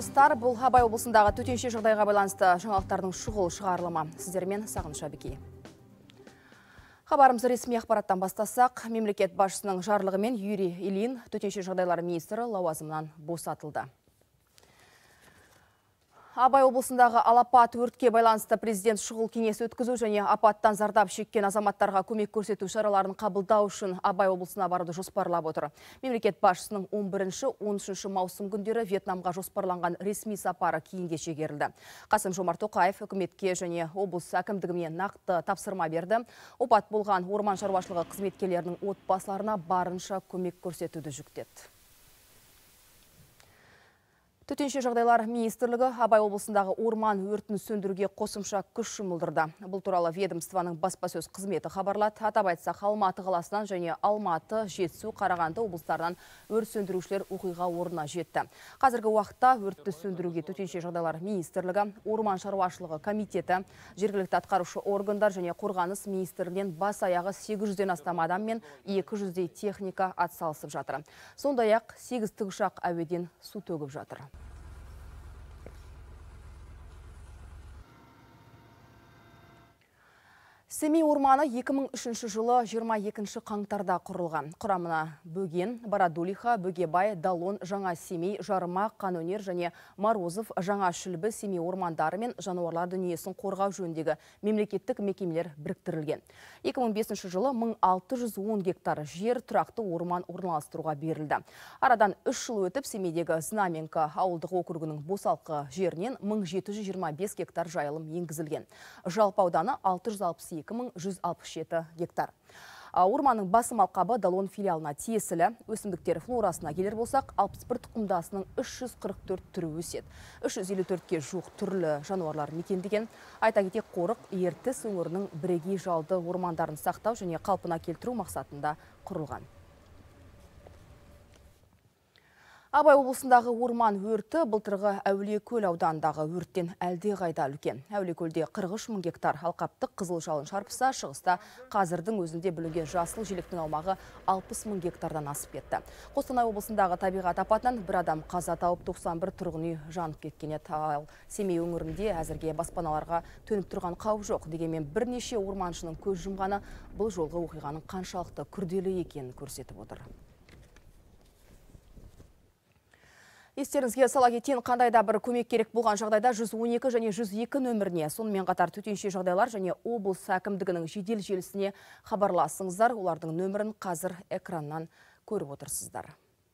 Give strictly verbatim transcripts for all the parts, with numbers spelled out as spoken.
армысыздар. Бұл Абай облысындағы төтенше жағдайға байланысты жаңалықтардың шұғыл шығарылымы. Сіздермен Сағыныш Абеки. Хабарымызды ресми ақпараттан бастасақ, мемлекет басшысының жарлығымен Юрий Ильин төтенше жағдайлар министрі лауазымынан босатылды. Абай облысындағы алапат өртке байланысты президент шұғыл кеңес өткізу және апаттан зардап шеккен азаматтарға көмек көрсету шараларын қабылдау үшін Абай облысына баруды жоспарлап отыр. Мемлекет басшысының он бірінші он үшінші маусым күндері Вьетнамға жоспарланған ресми сапары кейінге шегерілді. Қасым-Жомарт Тоқаев үкіметке және облыс әкімдігіне нақты тапсырма берді. Опат болған орман шаруашылығы қызметкерлерінің отбасыларына барынша көмек көрсетуді жүктеді. Төтенше жағдайлар министрлігі Абай облысындағы орман өртін сөндіруге қосымша күш жұмылдырды. Бұл туралы ведомствоның баспасөз қызметі хабарлады. Атап айтсақ, Алматы қаласынан және Алматы, Жетісу, Қарағанды облыстарынан өрт сөндірушілер оқиға орнына жетті. Қазіргі уақытта өртті сөндіруге төтенше жағдайлар министрлігі, орман шаруашылығы комитеті, жергілікті атқарушы органдар және қорғаныс министрлігінен бас аяғы сегіз жүзден астам адам мен екі жүздей техника атсалысып жатыр. Сондай-ақ сегіз тікұшақ әуеден су төгіп жатыр. Семей орманы екі мың үшінші жылы жиырма екінші қаңтарда құрылған. Құрамына Бөген, Барадулиха, Бөгебай, Далон, Жаңа Семей, Жарма, Қанөнер және Марозов, Жаңа Шүлбі Семей ормандары мен жануарлар дүниесін қорғау жөніндегі мемлекеттік мекемелер біріктірілген. екі мың бесінші жылы мың алты жүз он гектар жер тұрақты орман орналастыруға берілді. Арадан үш жыл өтіп Семейдегі Знаменка ауылдық округінің босалқы жерінен мың жеті жүз жиырма бес гектар жайылым енгізілген. Жалпы ауданы алты жүз алпыс екі мың жүз алпыс жеті гектар. Орманның басым алқабы Далон филиалына тиесілі. Өсімдіктер флорасына келер болсақ, алпыс бір тұқымдасының үш жүз қырық төрт түрі өседі. үш жүз елу төртке жуық түрлі жануарлар мекендеген. Айта кетейік, қорық Ертіс өңірінің бірегей жалды ормандарын сақтау және қалпына келтіру мақсатында құрылған. Абай облысындағы орман өрті былтырғы Әулиекөл ауданындағы өрттен әлде қайда үлкен. Әулиекөлде қырық үш мың гектар алқаптық қызыл жалын шарпыса, шығыста қазірдің өзінде бүлінген жасыл желектің аумағы алпыс мың гектардан асып кетті. Қостанай облысындағы табиғат апатынан бір адам қаза тауып, тоқсан бір тұрғын үй жанып кеткен еді. Ал Семей өңірінде әзірге баспаналарға төніп тұрған қауіп жоқ. Дегенмен бірнеше орманшының көз жұмғаны бұл жолғы оқиғаның қаншалықты күрделі екенін көрсетіп отыр. Естеріңізге сала кетейін, қандай да бір көмек керек болған жағдайда жүз он екі және жүз екі нөміріне, сонымен қатар төтенше жағдайлар және облыс әкімдігінің жедел желісіне хабарласыңыздар. Олардың нөмірін қазір экраннан көріп отырсыздар.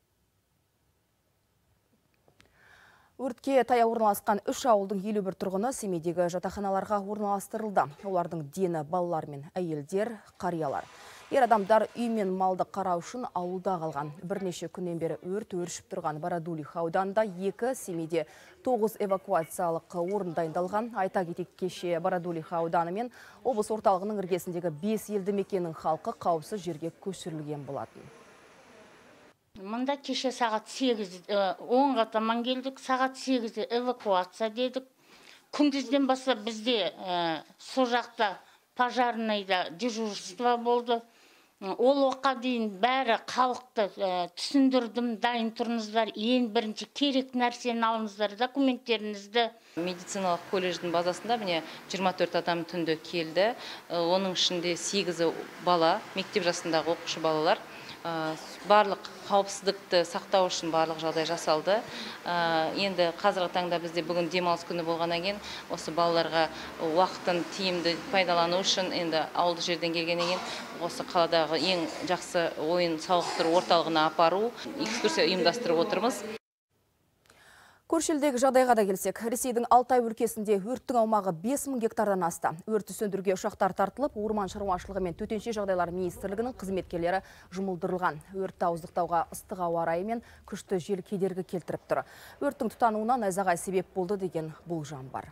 Өртке таяу орналасқан үш ауылдың елу бір тұрғыны Семейдегі жатақханаларға орналастырылды. Олардың дені балалар мен әйелдер, қариялар. Ер адамдар үй мен малды қарау үшін ауылда қалған. Бірнеше күннен бері өрт өршіп тұрған Барадулиха ауданында екі, Семейде тоғыз эвакуациялық орын дайындалған. Айта кетейік, кеше Барадулиха ауданы мен облыс орталығының іргесіндегі бес елді мекеннің халқы қауіпсіз жерге көшірілген болатын. Мұнда кеше сағат сегіз, онға таман келдік, сағат сегізде эвакуация дедік. Күндізден бастап бізде сол жақта пожарныйда дежурство болды. Ол оққа дейін бәрі халықты түсіндірдім, дайын тұрыңыздар, ең бірінші керек нәрсені алыңыздар, документтеріңізді. Медициналық колледждің базасында міне жиырма төрт адам түнде келді. Оның ішінде сегізі бала, мектеп жасындағы оқушы балалар. Барлық қауіпсіздікті сақтау үшін барлық жағдай жасалды. Енді қазіргі таңда бізде бүгін демалыс күні болғаннан кейін осы балаларға уақытын тиімді пайдалану үшін енді ауылды жерден келгеннен кейін осы қаладағы ең жақсы ойын сауықтыру орталығына апару экскурсия ұйымдастырып отырмыз. Көршілдегі жағдайға да келсек, Ресейдің Алтай өлкесінде өрттің аумағы бес мың гектардан асты. Өртті сөндіруге ұшақтар тартылып, орман шаруашылығы мен төтенше жағдайлар министрлігінің қызметкерлері жұмылдырылған. Өртті ауыздықтауға ыстық ауа райы мен күшті жел кедергі келтіріп тұр. Өрттің тұтануына найзағай себеп болды деген болжам бар.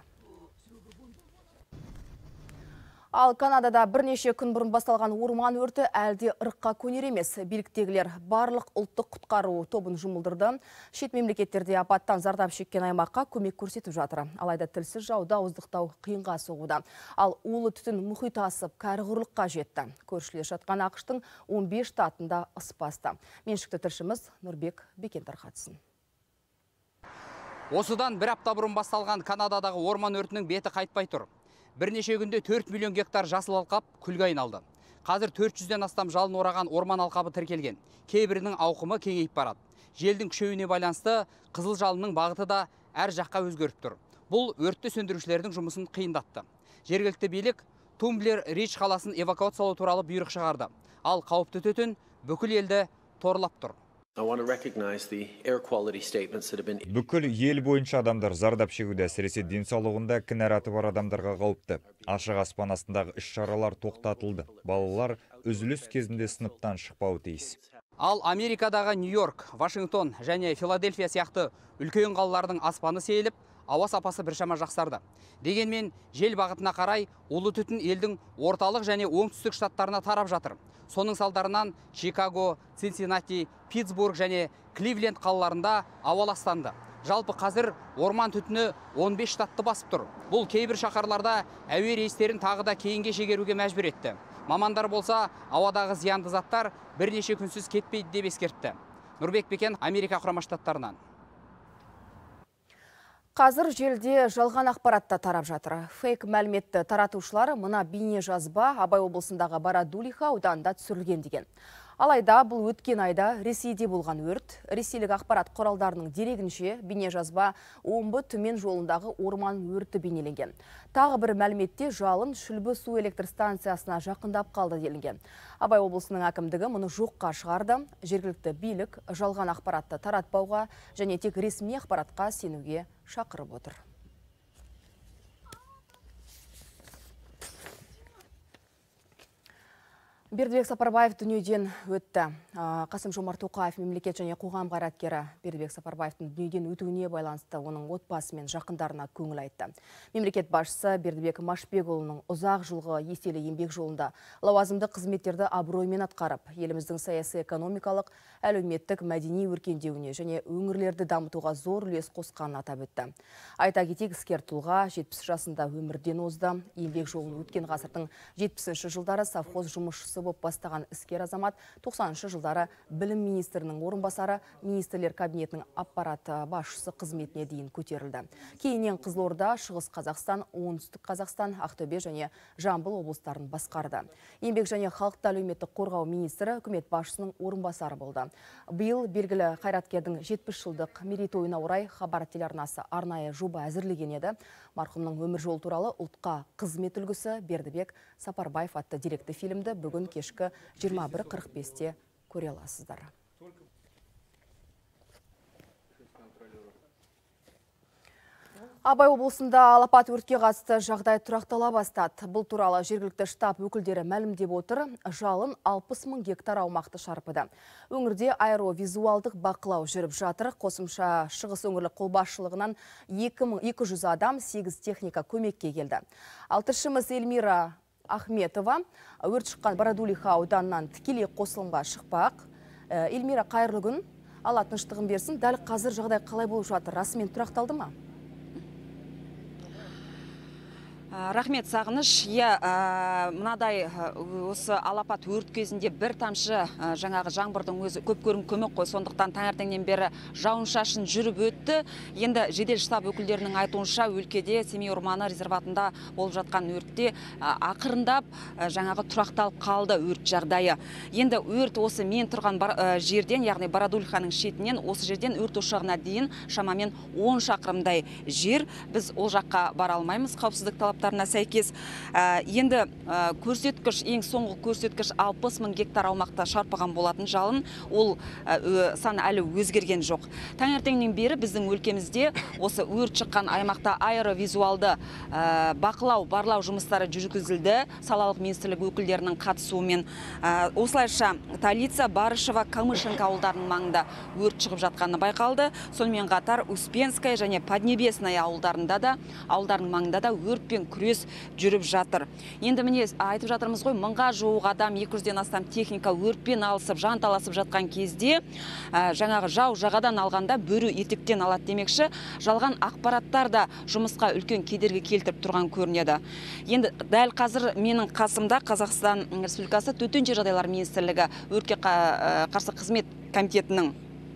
Ал Канадада бірнеше күн бұрын басталған орман өрті әлде ырыққа көнер емес. Биліктегілер барлық ұлттық құтқару тобын жұмылдырды. Шет мемлекеттерде апаттан зардап шеккен аймаққа көмек көрсетіп жатыр. Алайда тілсіз жауды ауыздықтау қиынға соғуда. Ал улы түтін мұхит асып, кәрі құрлыққа жетті. Көршілес жатқан ақштың он бес штатында ыс басты. Меншікті тілшіміз Нұрбек Бекентар қатысын. Осыдан бір апта бұрын басталған Канададағы орман өртінің беті қайтпай тұр. Бірнеше күнде төрт миллион гектар жасыл алқап күлге айналды. Қазір төрт жүзден астам жалын ораған орман алқабы тіркелген. Кейбірінің ауқымы кеңейіп барады. Желдің күшеюіне байланысты қызыл жалынның бағыты да әр жаққа өзгеріп тұр. Бұл өртті сөндірушілердің жұмысын қиындатты. Жергілікті билік Тумблер Рич қаласын эвакуациялау туралы бұйрық шығарды. Ал қауіпті төтен бүкіл елді торлап тұр. Бүкіл ел бойынша адамдар зардап шегуде, әсіресе денсаулығында кінәраты бар адамдарға қауіпті. Ашық аспан астындағы іс-шаралар тоқтатылды. Балалар үзіліс кезінде сыныптан шықпауы тиіс. Ал Америкадағы Нью-Йорк, Вашингтон және Филадельфия сияқты үлкен қалалардың аспаны сейіліп, ауа сапасы біршама жақсарды. Дегенмен жел бағытына қарай улы түтін елдің орталық және оңтүстік штаттарына тарап жатыр. Соның салдарынан Чикаго, Цинциннати, Питтсбург және Кливленд қалаларында ауа ластанды. Жалпы қазір орман түтіні он бес штатты басып тұр. Бұл кейбір шаһарларда әуе рейстерін тағы да кейінге шегеруге мәжбүр етті. Мамандар болса, ауадағы зиянды заттар бірнеше күнсіз кетпейді деп ескертті. Нұрбек Бекен, Америка құрама штаттарынан. Қазір желде жалған ақпаратта тарап жатыр. Фейк мәліметті таратушылар мына бейне жазба Абай облысындағы Барадулиха ауданында түсірілген деген. Алайда бұл өткен айда Ресейде болған өрт. Ресейлік ақпарат құралдарының дерегінше бейне жазба Омбы Түмен жолындағы орман өрті бейнеленген. Тағы бір мәліметте жалын Шүлбі су электр станциясына жақындап қалды делінген. Абай облысының әкімдігі мұны жоққа шығарды. Жергілікті билік жалған ақпаратты таратпауға және тек ресми ақпаратқа сенуге шақырып отыр. Бердібек Сапарбаев дүниеден өтті. Қасым-Жомарт Тоқаев мемлекет және қоғам қайраткері Бердібек Сапарбаевтың дүниеден өтуіне байланысты оның отбасы мен жақындарына көңіл айтты. Мемлекет басшысы Бердібек Машбекұлының ұзақ жылғы еселі еңбек жолында лауазымды қызметтерді абыроймен атқарып, еліміздің саяси экономикалық, әлеуметтік, мәдени өркендеуіне және өңірлерді дамытуға зор үлес қосқанын атап өтті. Айта кетейік, іскер тұлға жетпіс жасында өмірден озды. Еңбек жолын өткен ғасырдың жетпісінші жылдары совхоз жұмысшысы болып бастаған іскер азамат тоқсаныншы жылдары білім министрінің орынбасары, министрлер кабинетінің аппарат басшысы қызметіне дейін көтерілді. Кейіннен Қызылорда, Шығыс Қазақстан, Оңтүстік Қазақстан, Ақтөбе және Жамбыл облыстарын басқарды. Еңбек және халықты әлеуметтік қорғау министрі үкімет басшысының орынбасары болды. Биыл белгілі қайраткердің жетпіс жылдық мерейтойына орай Хабар телеарнасы арнайы жоба әзірлеген еді. Марқұмның өмір жолы туралы ұлтқа қызмет үлгісі Бердібек Сапарбаев атты деректі фильмді бүгін кешкі жиырма бір қырық бесте көре аласыздар. Абай облысында алапат өртке қатысты жағдай тұрақтала бастады. Бұл туралы жергілікті штаб өкілдері мәлімдеп отыр. Жалын алпыс мың гектар аумақты шарпыды. Өңірде аэровизуалдық бақылау жүріп жатыр. Қосымша Шығыс өңірлік қолбасшылығынан екі жүз адам, сегіз техника көмекке келді. Ал тілшіміз Эльмира Ахметова өрт шыққан Барадулиха ауданынан тікелей қосылымға шықпақ. Эльмира, қайырлы күн. Алла тыныштығын берсін. Дәл қазір жағдай қалай болып жатыр? Расымен тұрақталды ма? Рахмет, Сағыныш. Е, мынадай осы алапат өрт кезінде бір тамшы жаңағы жаңбырдың өзі көп көрін көмек қой. Сондықтан таңертеңнен бері жауын шашын жүріп өтті. Енді жедел штаб өкілдерінің айтуынша өлкеде Семей орманы резерватында болып жатқан өртте ақырындап жаңағы тұрақталып қалды өрт жағдайы. Енді өрт осы мен тұрған жерден, яғни Барадулиханың шетінен осы жерден өрт ошағына дейін шамамен он шақырымдай жер. Біз ол жаққа бара алмаймыз, қауіпсіздік талаптарына сәйкес. Енді көрсеткіш, ең соңғы көрсеткіш алпыс мың гектар аумақта шарпыған болатын жалын, ол сан әлі өзгерген жоқ. Таңертеңнен бері біздің өлкемізде осы өрт шыққан аймақта аэровизуалды бақылау, барлау жұмыстары жүргізілді. Салалық министрлік өкілдерінің қатысуымен. Осылайша Талица, Барышева, Камышенко ауылдарының маңында өрт шығып жатқаны байқалды. Сонымен қатар Успенская және Поднебесная ауылдарында да, ауылдарының маңында да өртпен күрес жүріп жатыр. Енді міне айтып жатырмыз ғой, мыңға жуық адам, екі жүзден астам техника өртпен алысып, жанталасып жатқан кезде жаңағы жау жағадан алғанда бөрі етектен алады демекші, жалған ақпараттар да жұмысқа үлкен кедергі келтіріп тұрған көрінеді. Енді дәл қазір менің қасымда Қазақстан Республикасы төтенше жағдайлар министрлігі өртке қарсы қызмет комитетінің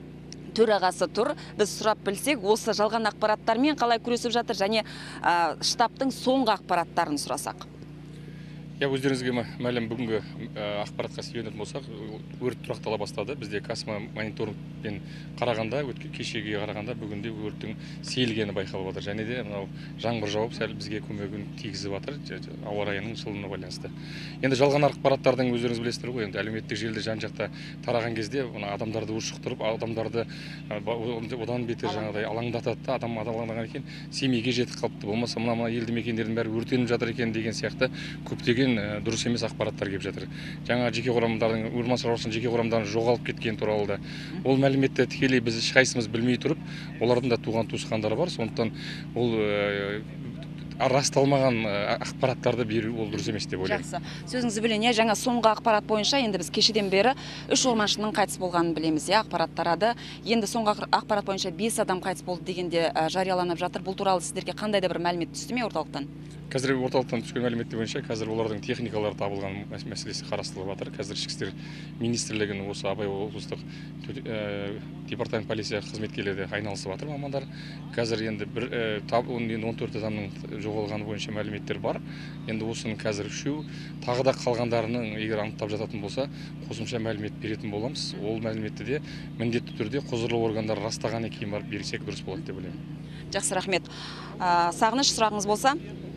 төрағасы тұр. Біз сұрап білсек, осы жалған ақпараттармен қалай күресіп жатыр және штабтың соңғы ақпараттарын сұрасақ. Я өздеріңізге мәлім бүгінгі ақпаратқа сүйенетін болсақ, өрт тұрақтала бастады. Бізде Касма мониторингпен қарағанда, кешеге қарағанда бүгінде өрттің сейілгені байқалып отыр. Және де мынау жаңбыр жауып, сәл бізге көмегін тигізіп жатыр, ауа райының жылынуына байланысты. Енді жалған ақпараттардың өздеріңіз білесіздер ғой, енді әлеуметтік желіде жан-жақта тараған кезде адамдарды ушықтырып, адамдарды одан бетер жаңағыдай алаңдатады, адам алаңдаған екен, Семейге жетіп қалыпты, болмаса мына елді мекендердің бәрі өртеніп жатыр екен деген сияқты көптеген дұрыс емес ақпараттар келіп жатыр. Жаңа жеке құрамдардың, орман шаруашылығының жеке құрамдарын жоғалып кеткен туралы да. Ол мәліметті тікелей біз ешқайсымыз білмей тұрып, олардың да туған туысқандары бар. Сондықтан ол расталмаған ақпараттарды беру ол дұрыс емес деп ойлаймын. Жақсы. Сөзіңізді бөлейін, жаңа соңғы ақпарат бойынша енді біз кешеден бері үш орманшының қайтыс болғанын білеміз, ақпарат тарады. Енді соңғы ақпарат бойынша бес адам қайтыс болды дегенде жарияланып жатыр. Бұл туралы сіздерге қандай да бір мәлімет түсті ме орталықтан? Қазір орталықтан түскен мәліметтер бойынша қазір олардың техникалары табылған мәселесі қарастырылып жатыр. Қазір ішкі істер министрлігінің осы Абай облыстық департамент полиция қызметкерлері айналысып жатыр мамандар. Қазір енді он төрт адамның жоғалғаны бойынша мәліметтер бар. Енді осының қазір үшеу, тағы да қалғандарының егер анықтап жататын болса, қосымша мәлімет беретін боламыз. Ол мәліметті де міндетті түрде құзырлы органдар растағаннан кейін барып берсек дұрыс болады деп ойлаймын. Жақсы, рахмет. Сағыныш, сұрағыңыз болса?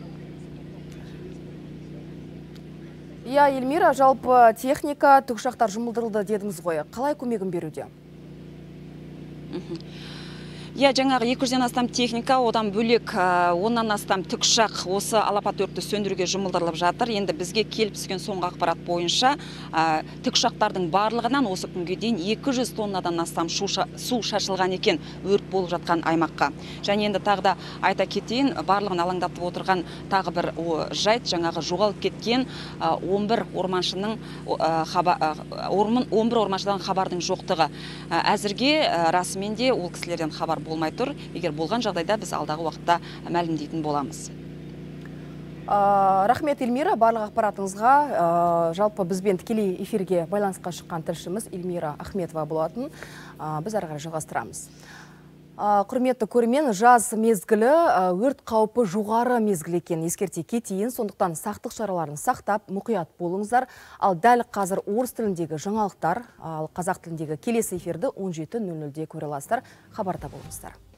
Я, Эльмира, жалпы техника, тікұшақтар жұмылдырылды дедіңіз ғой. Қалай көмегін беруде? Я, жаңағы екі жүзден астам техника, одан бөлек оннан астам тікұшақ осы алапат өртті сөндіруге жұмылдырылып жатыр. Енді бізге келіп түскен соңғы ақпарат бойынша тікұшақтардың барлығынан осы күнге дейін екі жүз тоннадан астам су шашылған екен өрт болып жатқан аймаққа. Және енді тағы да айта кетейін, барлығын алаңдатып отырған тағы бір жайт, жаңағы жоғалып кеткен он бір орманшының он бір орманшыдан хабардың жоқтығы. Әзірге расымен де ол кісілерден хабар болмай тұр. Егер болған жағдайда біз алдағы уақытта мәлімдейтін боламыз. Рахмет, Эльмира, барлық ақпаратыңызға. Жалпы бізбен тікелей эфирге байланысқа шыққан тілшіміз Эльмира Ахметова болатын. Біз ары қарай жалғастырамыз. Құрметті көрермен, жаз мезгілі өрт қаупі жоғары мезгіл екен ескерте кетейін. Сондықтан сақтық шараларын сақтап, мұқият болыңыздар. Ал дәл қазір орыс тіліндегі жаңалықтар, ал қазақ тіліндегі келесі эфирді он жеті нөл нөлде көре аласыздар. Хабарда болыңыздар.